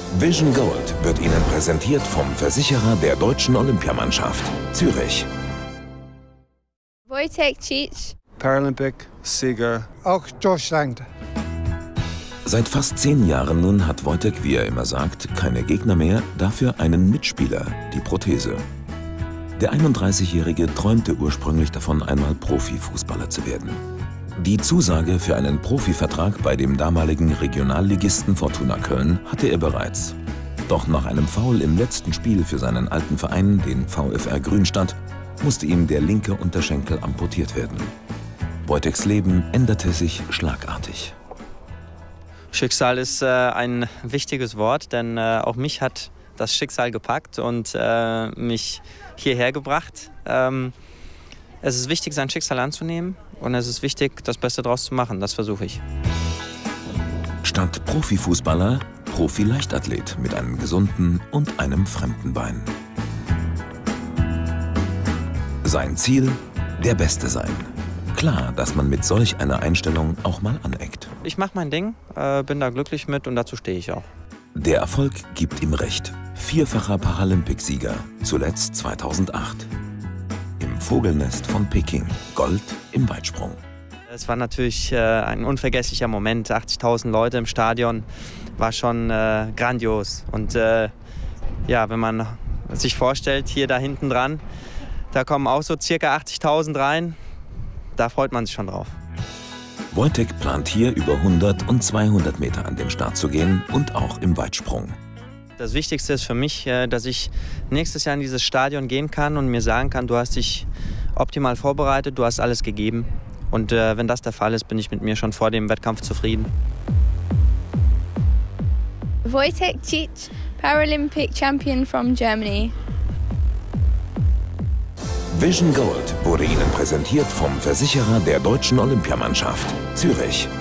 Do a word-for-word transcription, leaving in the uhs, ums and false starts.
Vision Gold wird Ihnen präsentiert vom Versicherer der deutschen Olympiamannschaft, Zürich. Wojtek Cic. Paralympic-Sieger. Auch Deutschland. Seit fast zehn Jahren nun hat Wojtek, wie er immer sagt, keine Gegner mehr, dafür einen Mitspieler, die Prothese. Der einunddreißigjährige träumte ursprünglich davon, einmal Profifußballer zu werden. Die Zusage für einen Profivertrag bei dem damaligen Regionalligisten Fortuna Köln hatte er bereits. Doch nach einem Foul im letzten Spiel für seinen alten Verein, den VfR Grünstadt, musste ihm der linke Unterschenkel amputiert werden. Wojteks Leben änderte sich schlagartig. Schicksal ist äh, ein wichtiges Wort, denn äh, auch mich hat das Schicksal gepackt und äh, mich hierher gebracht. Ähm, es ist wichtig, sein Schicksal anzunehmen und es ist wichtig, das Beste daraus zu machen. Das versuche ich. Statt Profifußballer, Profi-Leichtathlet mit einem gesunden und einem fremden Bein. Sein Ziel? Der Beste sein. Klar, dass man mit solch einer Einstellung auch mal aneckt. Ich mache mein Ding, äh, bin da glücklich mit und dazu stehe ich auch. Der Erfolg gibt ihm recht. Vierfacher Paralympicsieger, zuletzt zweitausendacht. Im Vogelnest von Peking, Gold im Weitsprung. Es war natürlich äh, ein unvergesslicher Moment. achtzigtausend Leute im Stadion, war schon äh, grandios. Und äh, ja, wenn man sich vorstellt, hier da hinten dran, da kommen auch so circa achtzigtausend rein. Da freut man sich schon drauf. Wojtek plant hier über hundert und zweihundert Meter an den Start zu gehen und auch im Weitsprung. Das Wichtigste ist für mich, dass ich nächstes Jahr in dieses Stadion gehen kann und mir sagen kann, du hast dich optimal vorbereitet, du hast alles gegeben. Und wenn das der Fall ist, bin ich mit mir schon vor dem Wettkampf zufrieden. Wojtek Cic, Paralympic Champion from Germany. Vision Gold wurde Ihnen präsentiert vom Versicherer der deutschen Olympiamannschaft, Zürich.